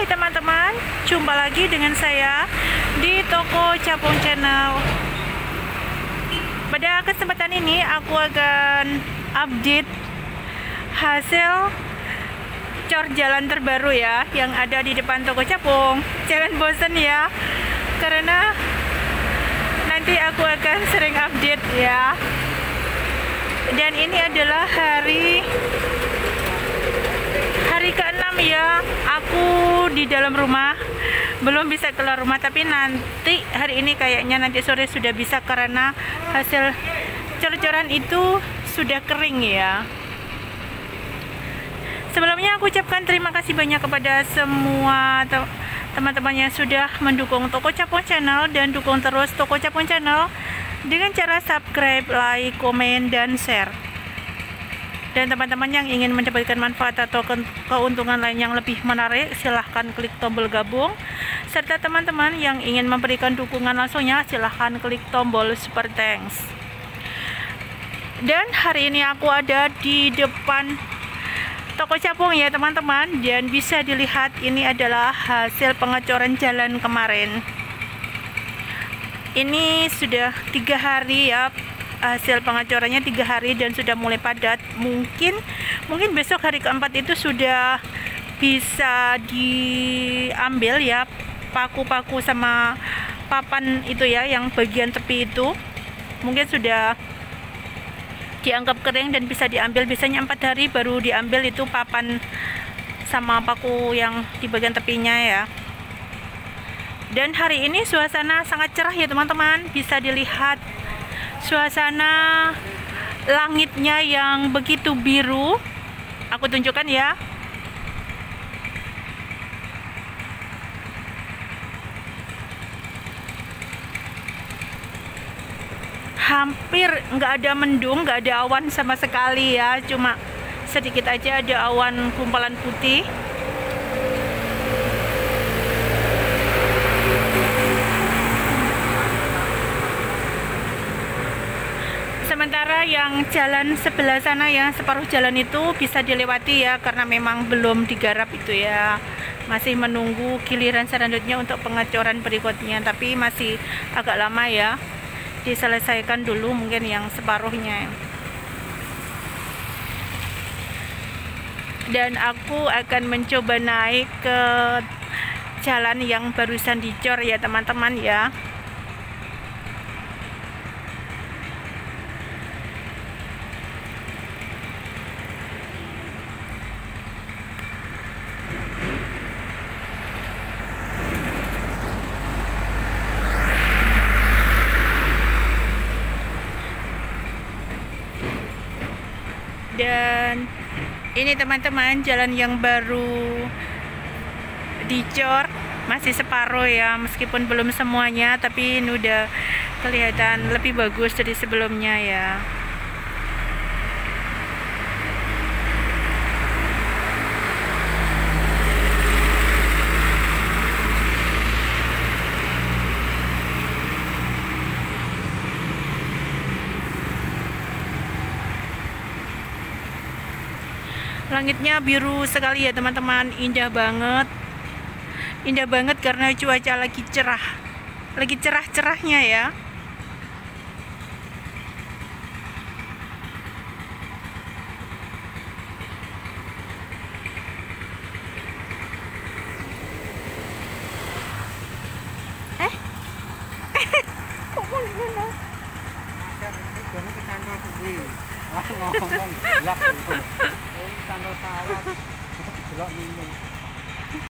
teman-teman, jumpa lagi dengan saya di Toko Capung Channel. Pada kesempatan ini aku akan update hasil cor jalan terbaru ya, yang ada di depan Toko Capung. Jangan bosan ya, karena nanti aku akan sering update ya. Dan ini adalah hari ke-6 ya, aku di dalam rumah, belum bisa keluar rumah, tapi nanti hari ini kayaknya nanti sore sudah bisa, karena hasil cor-coran itu sudah kering ya. Sebelumnya aku ucapkan terima kasih banyak kepada semua teman-teman yang sudah mendukung Toko Capung Channel, dan dukung terus Toko Capung Channel dengan cara subscribe, like, komen, dan share. Dan teman-teman yang ingin mendapatkan manfaat atau keuntungan lain yang lebih menarik, silahkan klik tombol gabung. Serta teman-teman yang ingin memberikan dukungan langsungnya, silahkan klik tombol super thanks. Dan hari ini aku ada di depan Toko Capung ya teman-teman, dan bisa dilihat ini adalah hasil pengecoran jalan kemarin. Ini sudah 3 hari ya, hasil pengecorannya 3 hari dan sudah mulai padat. Mungkin besok hari keempat itu sudah bisa diambil ya, paku-paku sama papan itu ya, yang bagian tepi itu mungkin sudah dianggap kering dan bisa diambil. Biasanya 4 hari baru diambil itu papan sama paku yang di bagian tepinya ya. Dan hari ini suasana sangat cerah ya teman-teman, bisa dilihat suasana langitnya yang begitu biru. Aku tunjukkan ya. Hampir nggak ada mendung, nggak ada awan sama sekali ya, cuma sedikit aja ada awan gumpalan putih. Sementara yang jalan sebelah sana ya, separuh jalan itu bisa dilewati ya, karena memang belum digarap itu ya. Masih menunggu giliran selanjutnya untuk pengecoran berikutnya, tapi masih agak lama ya. Diselesaikan dulu mungkin yang separuhnya. Dan aku akan mencoba naik ke jalan yang barusan dicor ya teman-teman ya. Dan ini teman-teman, jalan yang baru dicor, masih separuh ya, meskipun belum semuanya, tapi ini udah kelihatan lebih bagus dari sebelumnya ya. Langitnya biru sekali ya teman-teman, indah banget karena cuaca lagi cerah, lagi cerah-cerahnya ya.